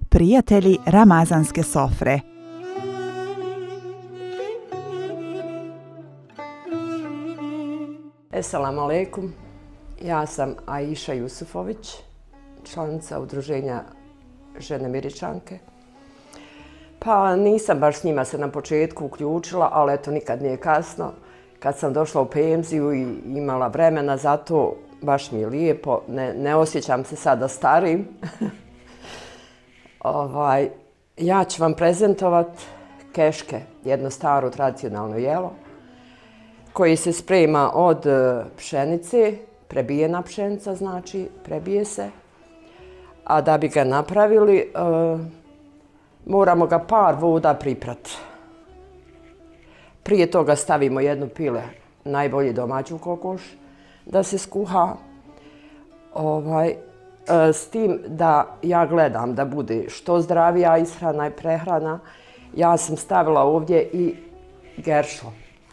prijatelji ramazanske sofre. Esselamu alaikum, ja sam Aisha Jusufović, članica udruženja Žene Miričanke. Pa nisam baš s njima se na početku uključila, ali eto nikad nije kasno. Kad sam došla u penziju i imala vremena za to, baš mi je lijepo, ne osjećam se sada starim. Ja ću vam prezentovati keške, jedno staro tradicionalno jelo, koji se sprema od pšenice, prebijena pšenica znači, prebije se. A da bi ga napravili, moramo ga par voda priprati. Prije toga stavimo jednu pile, najbolji domaću kokoš, da se skuha. S tim da ja gledam da bude što zdravija ishrana i prehrana, ja sam stavila ovdje i geršlo.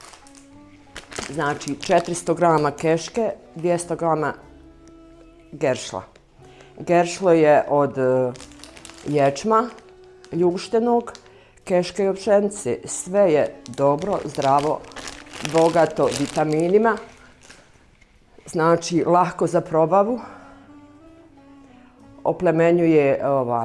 Znači 400 grama keške, 200 grama geršla. Geršlo je od ječma, ljuštenog, keške i od pšenice. Sve je dobro, zdravo, bogato vitaminima. Znači lahko za probavu. Oplemenjuje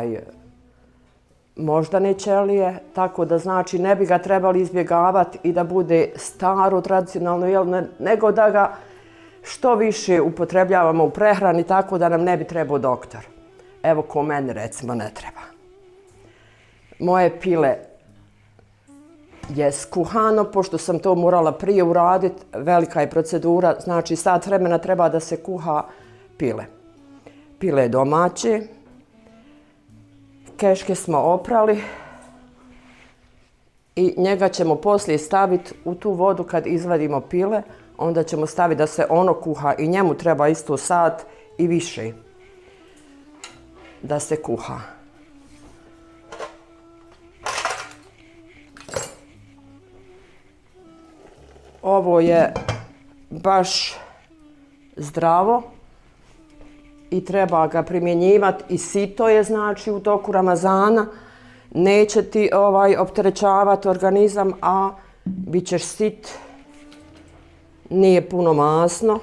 moždane ćelije, tako da znači ne bi ga trebali izbjegavati i da bude staro tradicionalno jelo, nego da ga što više upotrebljavamo u prehrani, tako da nam ne bi trebao doktor. Evo ko meni recimo ne treba. Moje pile je skuhano, pošto sam to morala prije uraditi, velika je procedura, znači sat vremena treba da se kuha pile. Pile domaće, keške smo oprali i njega ćemo poslije staviti u tu vodu kad izvadimo pile, onda ćemo staviti da se ono kuha i njemu treba isto sat i više da se kuha. Ovo je baš zdravo i treba ga primjenjivati i sito je znači u toku Ramazana. Neće ti opterećavati organizam, a bit ćeš sit. Nije puno masno.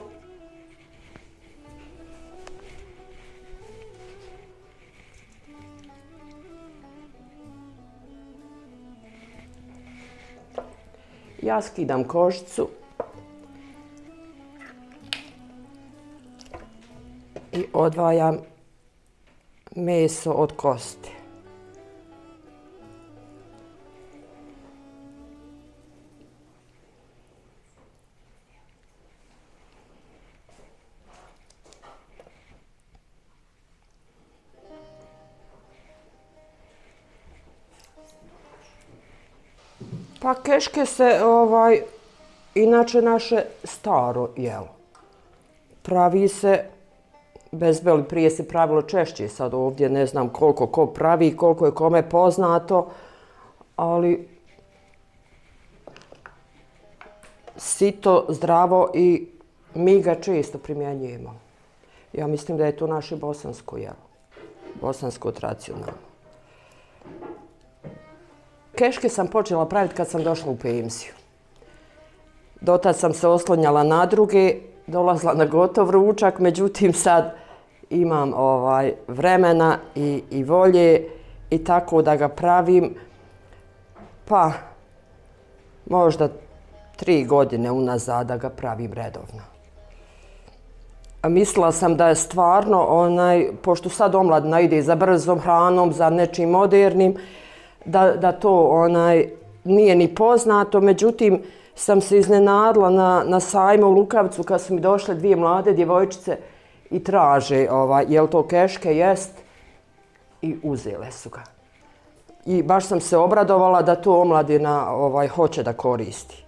Ja skidam kožicu i odvajam meso od kosti. Pa keške se, inače naše staro jelo. Pravi se bezbeli, prije se pravilo češće, sad ovdje ne znam koliko ko pravi, koliko je kome poznato, ali sito, zdravo i mi ga često primjenjujemo. Ja mislim da je to naše bosansko jelo, bosansko tradicionalno. Keške sam počela praviti kad sam došla u penziju. Dotad sam se oslonjala na druge, dolazila na gotov ručak, međutim sad imam vremena i volje i tako da ga pravim, pa možda 3 godine unazad da ga pravim redovno. A mislila sam da je stvarno, pošto sad omladina ide za brzom hranom, za nečim modernim, da to nije ni poznato, međutim sam se iznenadila na sajmu u Lukavcu kad su mi došle 2 mlade djevojčice i traže jel to keške jest i uzele su ga. I baš sam se obradovala da to omladina hoće da koristi.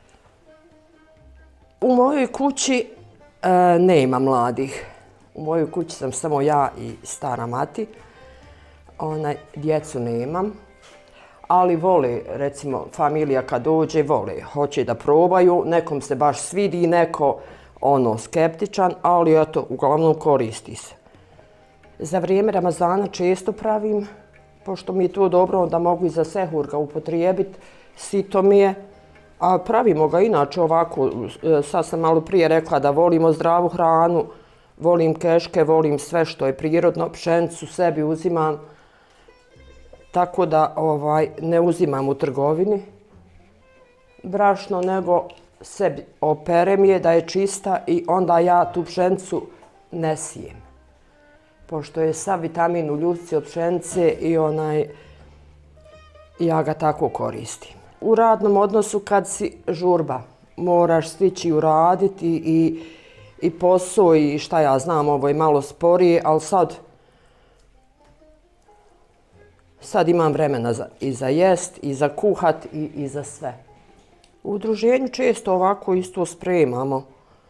U mojoj kući nema mladih. U mojoj kući sam samo ja i stara mati. Djecu nemam. Ali vole, recimo, familija kad dođe, vole, hoće da probaju, nekom se baš svidi, neko skeptičan, ali eto, uglavnom koristi se. Za vrijeme Ramazana često pravim pošto mi je to dobro, onda mogu i za sehur ga upotrijebiti, sito mi je. A pravimo ga inače ovako, sad sam malo prije rekla da volimo zdravu hranu, volim keške, volim sve što je prirodno, pšenicu sebi uzimam, tako da ne uzimam u trgovini brašno, nego sebi operem je da je čista i onda ja tu pšenicu ne sijem. Pošto je sav vitamin u ljušci od pšenice i ja ga tako koristim. U radnom odnosu kad si žurba, moraš stići uraditi i posao i šta ja znam, ovo je malo sporije, ali sad imam vremena i za jest, i za kuhat, i za sve. U udruženju često ovako isto spremamo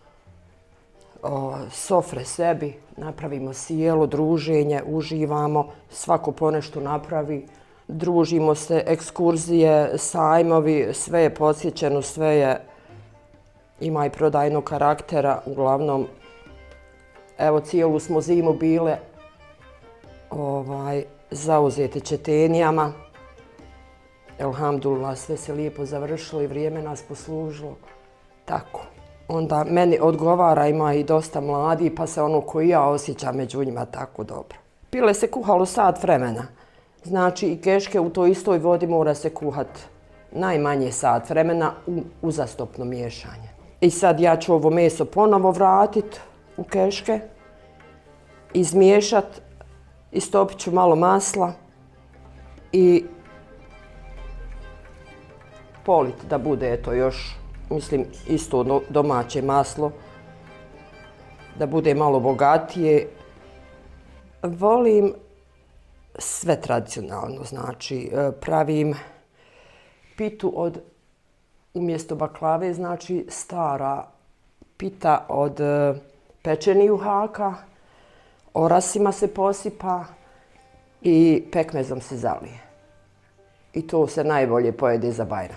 sofre sebi, napravimo sjelo, druženje, uživamo, svako ponešto napravi. Družimo se, ekskurzije, sajmovi, sve je posjećeno, ima i prodajnog karaktera, uglavnom. Evo, cijelu smo zimu bile zauzete četenijama. Elhamdulillah, sve se lijepo završilo i vrijeme nas poslužilo. Tako. Onda meni odgovara, ima i dosta mladi, pa se ono koji ja osjećam među njima tako dobro. Pile se kuhalo sat vremena. Znači i keške u toj istoj vodi mora se kuhat najmanje sat vremena u uzastopno miješanje. I sad ja ću ovo meso ponovo vratiti u keške, izmiješat, istopit ću malo masla i polit da bude eto još, mislim isto domaće maslo, da bude malo bogatije. Volim sve tradicionalno, znači pravim pitu umjesto baklave, znači stara pita od pečenih juhaka, orasima se posipa i pekmezom se zalije. I to se najbolje pojede za Bajram.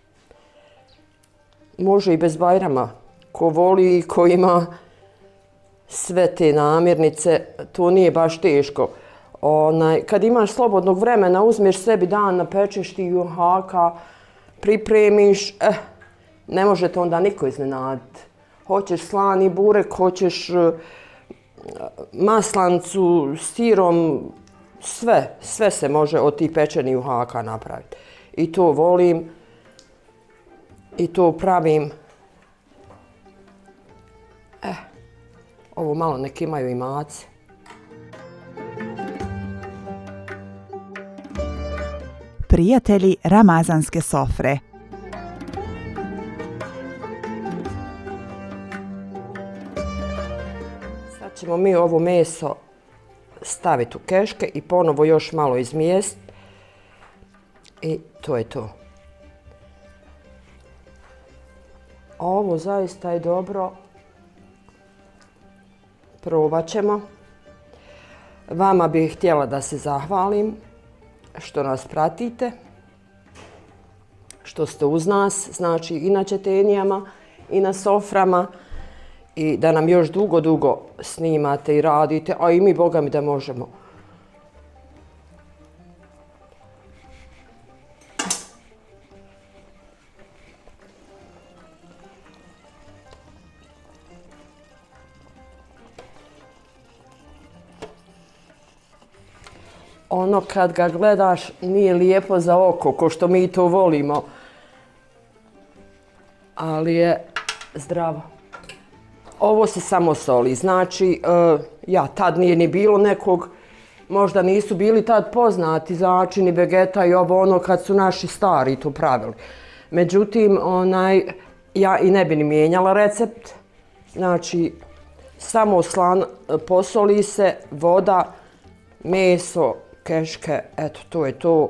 Može i bez Bajrama, ko voli i ko ima sve te namirnice, to nije baš teško. Kad imaš slobodnog vremena, uzmeš sebi dan, napečeš ti juhaka, pripremiš, ne može te onda niko iznenaditi. Hoćeš slani burek, hoćeš maslancu, sirom, sve se može od tih pečenih juhaka napraviti. I to volim i to pravim. Ovo malo nek imaju i mace. Prijatelji ramazanske sofre. Sad ćemo mi ovo meso staviti u keške i ponovo još malo izmijestiti. I to je to. Ovo zaista je dobro. Probat ćemo. Vama bih htjela da se zahvalim što nas pratite, što ste uz nas, znači i na četenijama i na soframa i da nam još dugo, dugo snimate i radite, a i mi, Boga mi, da možemo. Ono kad ga gledaš nije lijepo za oko, ko što mi to volimo, ali je zdravo. Ovo se samo soli, znači tad nije ni bilo nekog, možda nisu bili tad poznati začini, vegeta i ovo ono kad su naši stari to pravili. Međutim, ja i ne bi ni mijenjala recept, znači samo slan, posoli se, voda, meso, keške, eto, to je to.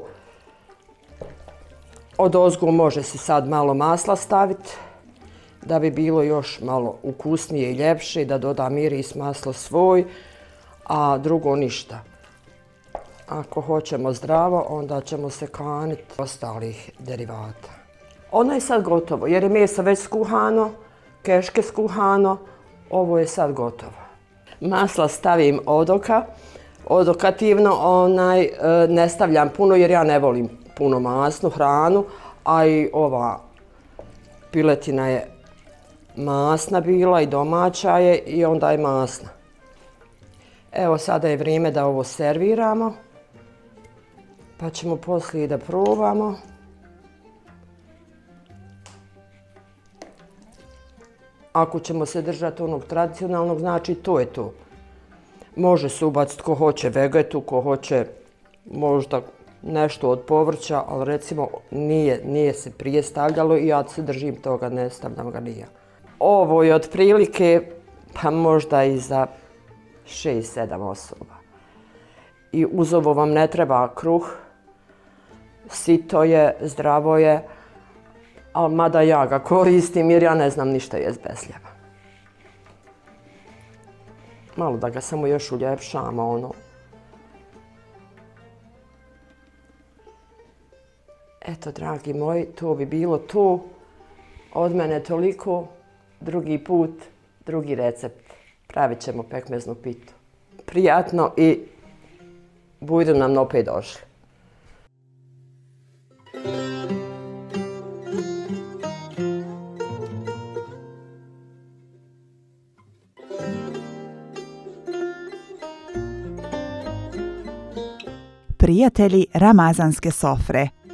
Odozgo može se sad malo masla staviti, da bi bilo još malo ukusnije i ljepše, da doda miris maslo svoj, a drugo ništa. Ako hoćemo zdravo, onda ćemo se kaniti ostalih derivata. Ono je sad gotovo, jer je meso već skuhano, keške skuhano, ovo je sad gotovo. Masla stavim od oka, odokativno ne stavljam puno jer ja ne volim puno masnu hranu, a i ova piletina je masna bila i domaća je i onda je masna. Evo sada je vrijeme da ovo serviramo, pa ćemo poslije da probamo. Ako ćemo se držati onog tradicionalnog, znači to je to. Može se ubaciti ko hoće vegetu, ko hoće možda nešto od povrća, ali recimo nije se prije stavljalo i ja se držim toga, ne stavljam ga ni ja. Ovo je otprilike pa možda i za 6-7 osoba. I uz ovo vam ne treba kruh, sito je, zdravo je, ali mada ja ga koristim jer ja ne znam ništa jest bez hljeba. Malo da ga samo još uljepšamo, Eto, dragi moji, to bi bilo to. Od mene toliko. Drugi put, drugi recept. Pravit ćemo pekmeznu pitu. Prijatno i budu nam opet došli. Prijatelji ramazanske sofre.